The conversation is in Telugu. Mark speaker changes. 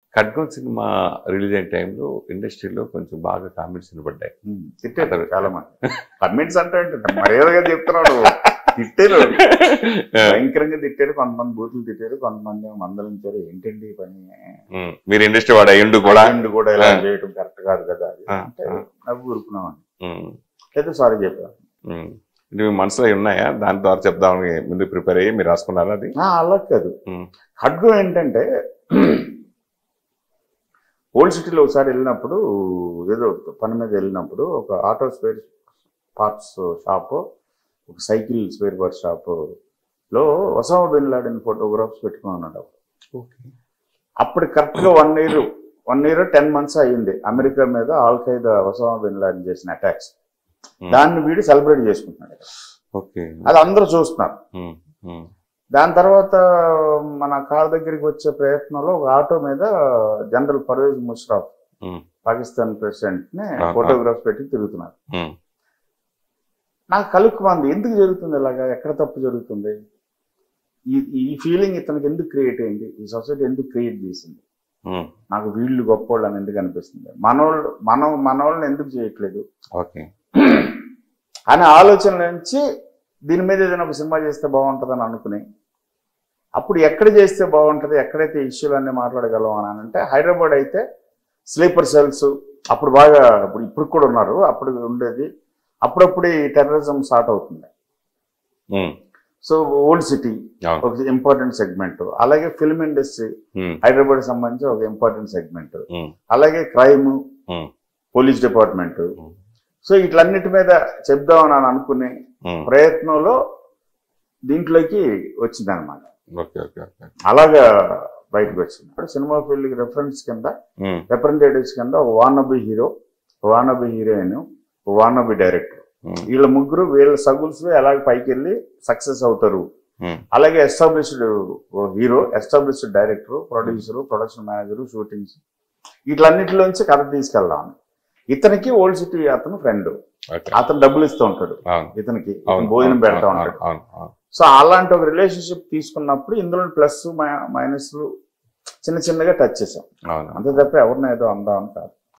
Speaker 1: ఖడ్గం సినిమా రిలీజ్ అయిన టైంలో ఇండస్ట్రీలో కొంచెం బాగా కామెంట్స్ వినపడ్డాయి.
Speaker 2: తిట్టారు చాలా మంది. కమెంట్స్ అంటే మర్యాదగా చెప్తున్నాడు. తిట్టారు, భయంకరంగా తిట్టారు. కొంతమంది బూతులు తిట్టారు, కొంతమంది మందలించారు. ఏంటండి పని,
Speaker 1: మీరు ఇండస్ట్రీ వాడు అయ్యిండు
Speaker 2: కూడా ఇలా చేయడం కరెక్ట్ కాదు కదా అంటే నవ్వు ఊరుకున్నామని. అయితే సారీ చెప్పారు.
Speaker 1: మీ మనసులో ఉన్నాయా దాని ద్వారా చెప్దామని ముందు ప్రిపేర్ అయ్యి మీరు రాసుకున్నారా? అది
Speaker 2: అలా కాదు. ఖడ్గం ఏంటంటే ఓల్డ్ సిటీలో ఒకసారి వెళ్ళినప్పుడు, ఏదో పని మీద వెళ్ళినప్పుడు, ఒక ఆటో స్పేర్ పార్ట్స్ షాప్, ఒక సైకిల్ స్పేర్ పార్ట్స్ షాప్లో ఒసామా బిన్ లాడెన్ ఫోటోగ్రాఫ్స్ పెట్టుకుని ఉన్నాడు. అప్పుడు కరెక్ట్గా 1 year 10 months అయ్యింది అమెరికా మీద Al Qaeda Osama bin Laden చేసిన అటాక్స్. దాన్ని వీడు సెలబ్రేట్ చేసుకుంటున్నాడు. అది అందరూ చూస్తున్నారు. దాని తర్వాత మన కార్ దగ్గరికి వచ్చే ప్రయత్నంలో ఒక ఆటో మీద జనరల్ పర్వేజ్ ముషరఫ్, పాకిస్తాన్ ప్రెసిడెంట్ ని ఫోటోగ్రాఫ్ పెట్టి తిరుగుతున్నారు. నాకు కలుక్కుమంది, ఎందుకు జరుగుతుంది ఇలాగా, ఎక్కడ తప్పు జరుగుతుంది, ఈ ఫీలింగ్ ఇతనికి ఎందుకు క్రియేట్ అయింది, ఈ సొసైటీ ఎందుకు క్రియేట్ చేసింది, నాకు వీళ్ళు గొప్పోళ్ళు అని ఎందుకు అనిపిస్తుంది, మనోళ్ళని ఎందుకు చేయట్లేదు అనే ఆలోచన నుంచి దీని మీద ఏదైనా ఒక సినిమా చేస్తే బాగుంటుందని అనుకుని, అప్పుడు ఎక్కడ చేస్తే బాగుంటుంది, ఎక్కడైతే ఇష్యూలు అన్నీ మాట్లాడగలం అని అంటే, హైదరాబాద్ అయితే స్లీపర్ సెల్స్ అప్పుడు బాగా, ఇప్పుడు కూడా ఉన్నారు, అప్పుడు ఉండేది. అప్పుడప్పుడు ఈ టెర్రరిజం స్టార్ట్ అవుతుంది. సో ఓల్డ్ సిటీ ఒక ఇంపార్టెంట్ సెగ్మెంట్, అలాగే ఫిల్మ్ ఇండస్ట్రీ హైదరాబాద్ సంబంధించి ఒక ఇంపార్టెంట్ సెగ్మెంట్, అలాగే క్రైమ్, పోలీస్ డిపార్ట్మెంట్. సో ఇట్లన్నిటి మీద చెప్దామని అనుకునే ప్రయత్నంలో దీంట్లోకి వచ్చింది అనమాట. అలాగా బయటకు వచ్చింది. సినిమా ఫీల్డ్ రెఫరెన్స్ కింద, రిప్రజెంటేటివ్స్ కింద ఒక wannabe hero, wannabe heroine, wannabe director, వీళ్ళ ముగ్గురు వీళ్ళ సగుల్స్ ఎలాగ పైకి వెళ్ళి సక్సెస్ అవుతారు. అలాగే established hero, established director, producer, production manager, shootings, వీటిలన్నిటిలోంచి కథ తీసుకెళ్దాం. ఇతనికి ఓల్డ్ సిటీ అతను ఫ్రెండ్, అతను డబ్బులు ఇస్తూ ఉంటాడు, ఇతనికి భోజనం పెడతా ఉంటాడు. సో అలాంటి ఒక రిలేషన్షిప్ తీసుకున్నప్పుడు ఇందులో ప్లస్ మైనస్లు చిన్న చిన్నగా టచ్ చేసాం, అంతే తప్ప ఎవరినో ఏదో అందామని కాదు.